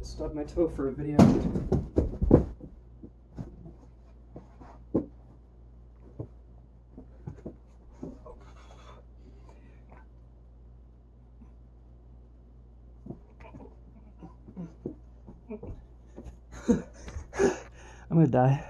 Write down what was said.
Stub my toe for a video. I'm gonna die.